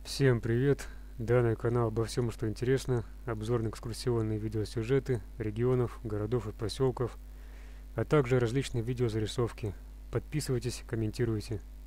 Всем привет! Данный канал обо всем, что интересно, обзорно-экскурсионные видеосюжеты регионов, городов и поселков, а также различные видеозарисовки. Подписывайтесь, комментируйте.